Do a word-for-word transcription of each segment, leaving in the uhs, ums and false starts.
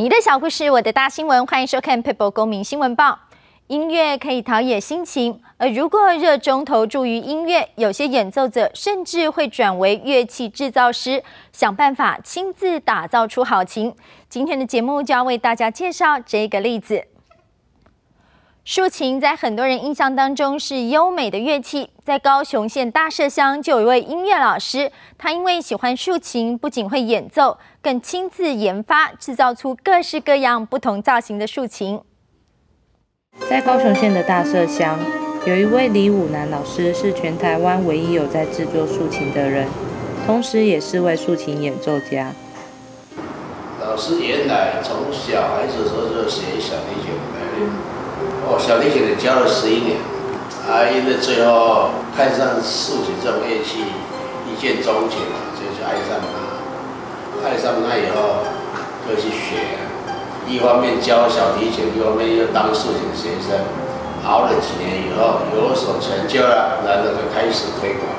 你的小故事，我的大新闻，欢迎收看 People 公民新闻报。音乐可以陶冶心情，而如果热衷投注于音乐，有些演奏者甚至会转为乐器制造师，想办法亲自打造出好琴。今天的节目就要为大家介绍这个例子。竖琴在很多人印象当中是优美的乐器，在高雄县大社乡就有一位音乐老师，他因为喜欢竖琴，不仅会演奏，更亲自研发制造出各式各样不同造型的竖琴。 在高雄县的大社乡，有一位李武南老师，是全台湾唯一有在制作竖琴的人，同时也是位竖琴演奏家。 老师原来从小孩子的时候就学小提琴来的。哦，小提琴也教了十一年，啊，因为最后看上竖琴这种乐器，一见钟情，就就爱上它。爱上它以后，就去学，一方面教小提琴，一方面又当竖琴学生。熬了几年以后，有所成就了，然后就开始推广。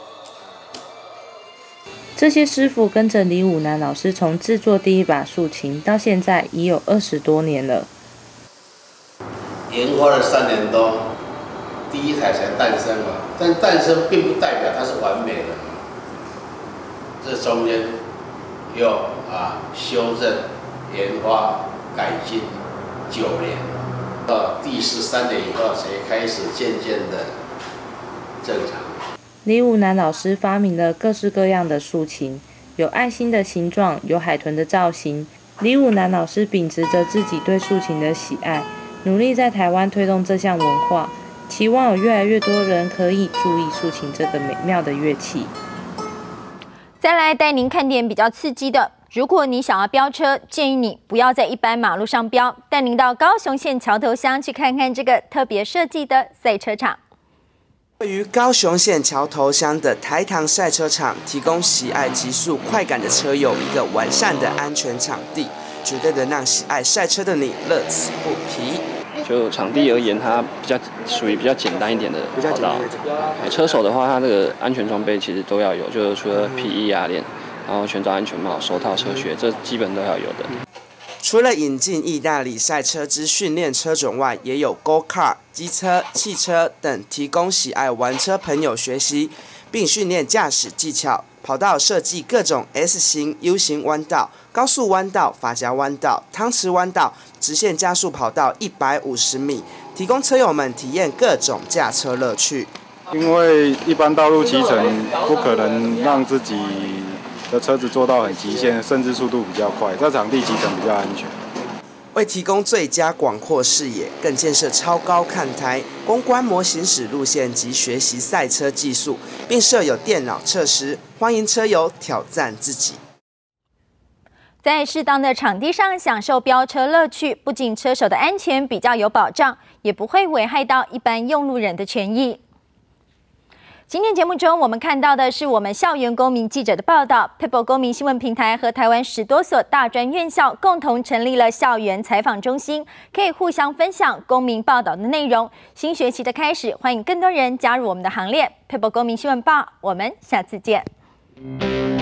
这些师傅跟着李武南老师从制作第一把竖琴到现在，已有二十多年了。 研发了三年多，第一台才诞生嘛，但诞生并不代表它是完美的，这中间有啊修正、研发、改进九年，到第十三年以后才开始渐渐的正常。 李武南老师发明了各式各样的竖琴，有爱心的形状，有海豚的造型。李武南老师秉持着自己对竖琴的喜爱，努力在台湾推动这项文化，期望有越来越多人可以注意竖琴这个美妙的乐器。 再来带您看点比较刺激的，如果你想要飙车，建议你不要在一般马路上飙，带您到高雄县桥头乡去看看这个特别设计的赛车场。 位于高雄县桥头乡的台糖赛车场，提供喜爱极速快感的车友一个完善的安全场地，绝对能让喜爱赛车的你乐此不疲。 就场地而言，它比较属于比较简单一点的跑道。车手的话，他这个安全装备其实都要有，就是除了皮衣啊链，然后全罩安全帽、手套、车靴，这基本都要有的。 除了引进意大利赛车之训练车种外，也有 Go Kart、机车、汽车等，提供喜爱玩车朋友学习，并训练驾驶技巧。跑道设计各种 S 型、U 型弯道、高速弯道、发夹弯道、汤匙弯道、直线加速跑道一百五十米，提供车友们体验各种驾车乐趣。 因为一般道路骑乘不可能让自己的车子做到很极限，甚至速度比较快，在场地骑乘比较安全。 为提供最佳广阔视野，更建设超高看台，供观摩行驶路线及学习赛车技术，并设有电脑测试，欢迎车友挑战自己。 在适当的场地上享受飙车乐趣，不仅车手的安全比较有保障，也不会危害到一般用路人的权益。今天节目中，我们看到的是我们校园公民记者的报道。People 公民新闻平台和台湾十多所大专院校共同成立了校园采访中心，可以互相分享公民报道的内容。新学期的开始，欢迎更多人加入我们的行列。People 公民新闻报，我们下次见。